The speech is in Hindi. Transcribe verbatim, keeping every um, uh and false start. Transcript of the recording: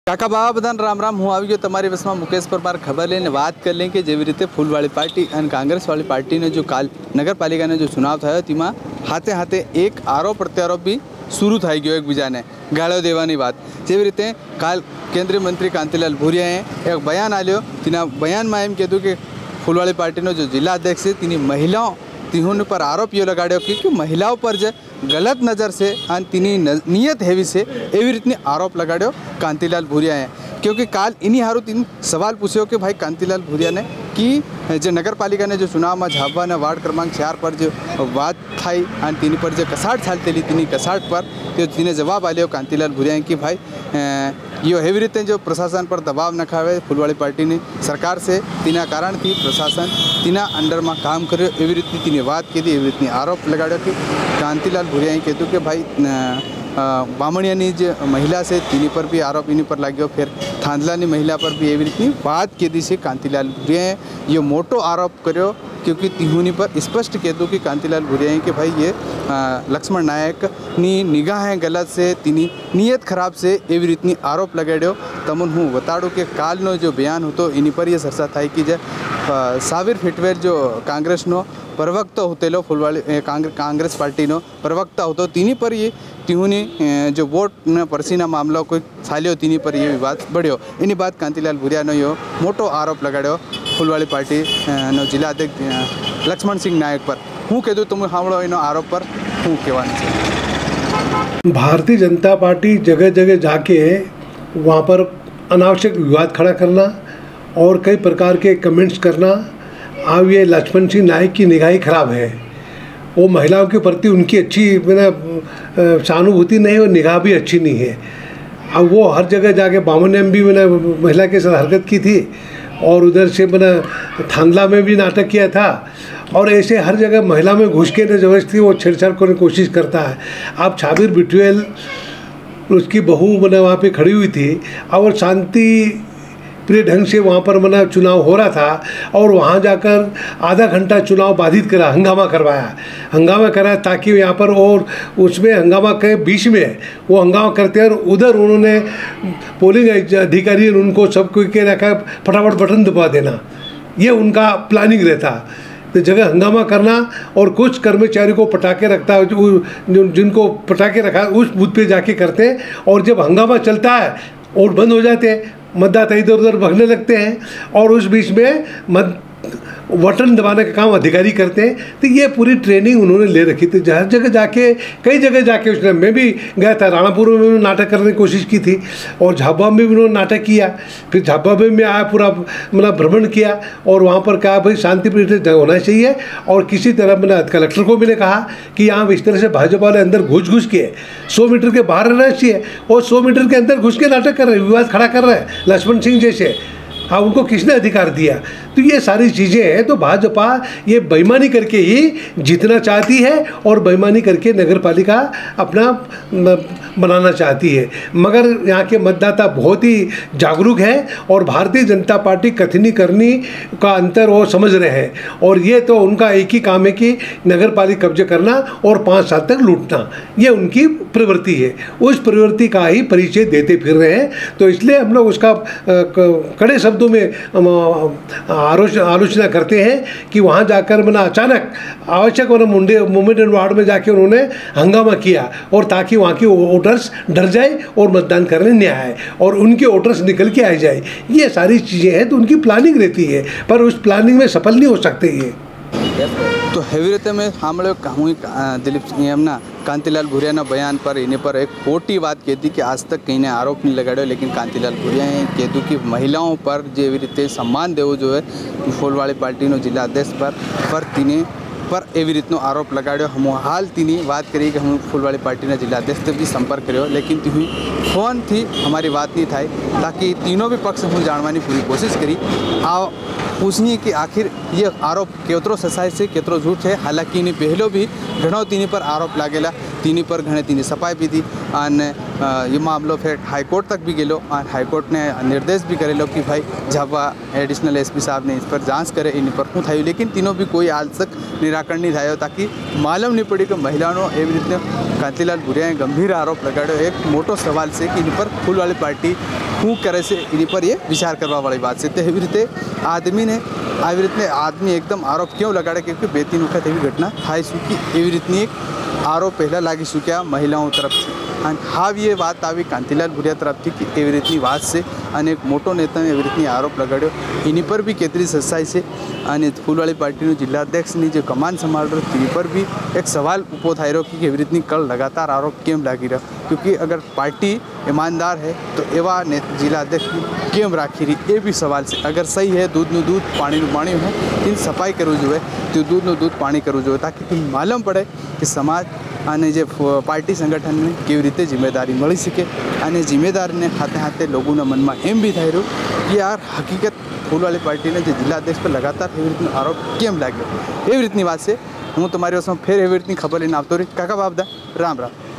કાકા બાબા બધાને રામ રામ, હું આવી ગયો તમારી બસમાં મુકેશ પરમાર. ખબર લઈને વાત કરી લઈએ કે જેવી રીતે ફૂલવાળી પાર્ટી અને કાંગ્રેસવાળી પાર્ટીને જો કાલ નગરપાલિકાને જો ચુનાવ થયો તેમાં હાથે હાથે એક આરોપ પ્રત્યારોપ બી શરૂ થઈ ગયો એકબીજાને ગાળો દેવાની વાત. જેવી રીતે કાલ કેન્દ્રીય મંત્રી કાંતિલાલ ભૂરિયાએ એક બયાન આલ્યો. તેના બયાનમાં એમ કીધું કે ફૂલવાળી પાર્ટીનો जो जिला अध्यक्ष है तेनी महिलाओं तिहों पर आरोप ये लगाड़ो कि महिलाओं पर जो गलत नज़र से और तेनी नियत हेवी से एवी रीतनी आरोप लगाड़ो कांतिलाल भूरिया है. क्योंकि काल इन्हीं हारू तीन सवाल पूछो कि भाई कांतिलाल भूरिया ने कि जो नगर पालिका ने जो चुनाव में झाबा ने वार्ड क्रमांक चार पर जो बात थी और तीन पर जो कसाट चालती तीनी कसाट पर तो तीने जवाब आलियो कांतिलाल भूरिया कि भाई यो हेवी रीते जो प्रशासन पर दबाव नखावे फूलवाड़ी पार्टी ने सरकार से तीना कारण थी प्रशासन तीना अंडर में काम करे एवी रीतनी तीने बात की थी. एवी रीतनी आरोप लगाड़ो कि कांतिलाल भूरियाए कहतु कि भाई बामणियानी जो महिला से तीनी पर भी आरोप इन्हीं पर लाग्यो. फिर थांदलानी महिला पर भी एवी रीतनी बात की थी से कांतिलाल भूरियाए ये मोटो आरोप कर्यो. क्योंकि तिहुनी पर स्पष्ट कह दूँ कि कांतिलाल भूरिया कि भाई ये लक्ष्मण नायक नी निगाहें गलत से तीनी नियत खराब से एवी रीतनी आरोप लगाड्यो. तमन हूँ बताड़ू कि कालनो जो बयान होतो इन्हीं पर ये चर्चा थाई कि जे सावीर फिटवेर जो कांग्रेसनो प्रवक्ता होतेलो फूलवाड़ी कांग्रेस पार्टीनो प्रवक्ता होतो तीनी पर ये तिहुनी जो वोट न परसीना मामला कोई चाल्यो तीनी पर ये विवाद बढ़्यो. इन्हीं बात कांतिलाल भूरियानो यो मोटो आरोप लगाड्यो फूलवाड़ी पार्टी नो जिला अध्यक्ष लक्ष्मण सिंह नायक पर. हूँ कहूँ तुम सामड़ो इनो आरोप पर हूँ कहवानुं. भारतीय जनता पार्टी जगह जगह जाके वहाँ पर अनावश्यक विवाद खड़ा करना और कई प्रकार के कमेंट्स करना. अब ये लक्ष्मण सिंह नायक की निगाही खराब है. वो महिलाओं के प्रति उनकी अच्छी मैंने सहानुभूति नहीं और निगाह भी अच्छी नहीं है. अब वो हर जगह जाके बामन में भी मैंने महिला के साथ हरकत की थी और उधर से मैंने थांदला में भी नाटक किया था. और ऐसे हर जगह महिला में घुस के जबरदस्ती वो छेड़छाड़ करने की कोशिश करता है. अब छाबीर बिटवेल उसकी बहू मैंने वहाँ पे खड़ी हुई थी और शांति प्रिय ढंग से वहाँ पर मैंने चुनाव हो रहा था और वहाँ जाकर आधा घंटा चुनाव बाधित करा, हंगामा करवाया हंगामा कराया ताकि यहाँ पर और उसमें हंगामा के बीच में वो हंगामा करते हैं और उधर उन्होंने पोलिंग अधिकारी उनको सब कोई के रखा फटाफट बटन दबा देना. ये उनका प्लानिंग रहता. तो जगह हंगामा करना और कुछ कर्मचारी को पटाखे रखता है जिनको पटाखे रखा उस बूथ पे जाके करते हैं और जब हंगामा चलता है वोट बंद हो जाते हैं, मतदाता इधर उधर भगने लगते हैं और उस बीच में मत बटन दबाने का काम अधिकारी करते हैं. तो ये पूरी ट्रेनिंग उन्होंने ले रखी थी. हर जगह जाके कई जगह जाके उसने मैं भी गया था राणापुर में उन्होंने नाटक करने की कोशिश की थी और झाबा में भी उन्होंने नाटक किया. फिर झाबा में मैं आया पूरा मतलब भ्रमण किया और वहाँ पर कहा भाई शांतिप्रिय होना चाहिए. और किसी तरह मैंने कलेक्टर को मैंने कहा कि यहाँ इस तरह से भाजपा वाले अंदर घुस घुस के सौ मीटर के बाहर रहना चाहिए और सौ मीटर के अंदर घुस के नाटक कर रहे हैं, विवाद खड़ा कर रहे हैं लक्ष्मण सिंह जैसे. हाँ, उनको किसने अधिकार दिया? तो ये सारी चीज़ें हैं. तो भाजपा ये बेईमानी करके ही जीतना चाहती है और बेईमानी करके नगर पालिका अपना बनाना चाहती है. मगर यहाँ के मतदाता बहुत ही जागरूक हैं और भारतीय जनता पार्टी कथनी करनी का अंतर वो समझ रहे हैं. और ये तो उनका एक ही काम है कि नगर पालिका कब्जे करना और पाँच साल तक लूटना. ये उनकी प्रवृत्ति है. उस प्रवृत्ति का ही परिचय देते फिर रहे हैं. तो इसलिए हम लोग उसका कड़े शब्द में आलोचना करते हैं कि वहाँ जाकर मैंने अचानक आवश्यक मैंने मुंडे मोमेंट वार्ड में जाके उन्होंने हंगामा किया और ताकि वहाँ के वोटर्स डर जाए और मतदान करने नहीं आए और उनके वोटर्स निकल के आ जाए. ये सारी चीज़ें हैं. तो उनकी प्लानिंग रहती है पर उस प्लानिंग में सफल नहीं हो सकते ये. तो हेवी रीते में सामने कहूँ दिलीप सिंह ना कांतिलाल भूरिया ना बयान पर इन्हें पर एक खोटी बात कहती कि आज तक कहीं ने आरोप नहीं लगाड़ो. लेकिन कांतिलाल भूरिया कहतु कि महिलाओं पर जेवी रीते सम्मान देव जो है फूलवाड़ी पार्टी नो जिला अध्यक्ष पर पर तीने पर एवी रीतनो आरोप लगाड़ो. हम हाल तीनी बात करिए कि हम फूलवाड़ी पार्टी ना जिला अध्यक्ष से भी संपर्क करो लेकिन तीन फोन थी हमारी बात नहीं थाई ताकि तीनों भी पक्ष हम जानवानी पूरी कोशिश करी आ पूछनी कि आखिर ये आरोप केतरो सच्चाई से केतरो झूठ है. हालांकि इन्हीं पहलो भी घणो तीनी पर आरोप लागेला. तीनी पर घणे तीनी सफाई भी दी और ये मामलो फिर हाईकोर्ट तक भी गेलो और हाईकोर्ट ने निर्देश भी करेलो कि भाई झाबा एडिशनल एसपी साहब ने इस पर जांच करे इन पर शू थयुं. लेकिन तीनों भी कोई आज तक निराकरण नहीं थयो ताकि मालूम नहीं पड़ी कि महिलाओं एवं रीते कांतिलाल भूरियाए गंभीर आरोप लगाड़ो. एक मोटो सवाल से कि इन पर फूलवाड़ी पार्टी શું કરે છે એની પર એ વિચાર કરવાવાળી વાત છે. તે એવી રીતે આદમીને આવી રીતે આદમી એકદમ આરોપ કેવું લગાડે કે બે ત્રણ વખત એવી ઘટના થાય ચૂકી, એવી રીતની એક આરોપ પહેલાં લાગી ચૂક્યા મહિલાઓ તરફથી. અને હાવ એ વાત આવી કાંતિલાલ ભુરિયા તરફથી કે એવી રીતની વાત છે અને એક મોટો નેતાને એવી રીતની આરોપ લગાડ્યો, એની પર બી કેટલી સચ્ચાઈ છે. અને ફૂલવાળી પાર્ટીનું જિલ્લા અધ્યક્ષની જે કમાન સંભાળ તેની પર બી એક સવાલ ઊભો થઈ રહ્યો કે એવી રીતની કલ લગાતાર આરોપ કેમ લાગી રહ્યો. ક્योंकि અગર પાર્ટી ईमानदार है तो એવા ને જિલ્લા અધ્યક્ષ કેમ રાખી રહી એ બી સવાલ છે. અગર સહી હે દૂધનું દૂધ પાણીનું પાણી હોય તેની સફાઈ કરવું જોઈએ, તો દૂધનું દૂધ પાણી કરવું જોઈએ, તાકી તે માલુમ પડે કે સમાજ અને જે પાર્ટી સંગઠનને કેવી રીતે જિમ્મેદારી મળી શકે. અને જિમ્મેદારીને હાથે હાથે લોકોના મનમાં એમ બી થઈ રહ્યું કે યાર હકીકત ફૂલવાળી પાર્ટીના જે જિલ્લા અધ્યક્ષ પર લગાતાર એવી રીતનો આરોપ કેમ લાગ્યો, એવી રીતની વાત છે. હું તમારી વસમાં ફેર એવી રીતની ખબર લઈને આવતો રહી. કાકા બાપદા રામ રામ.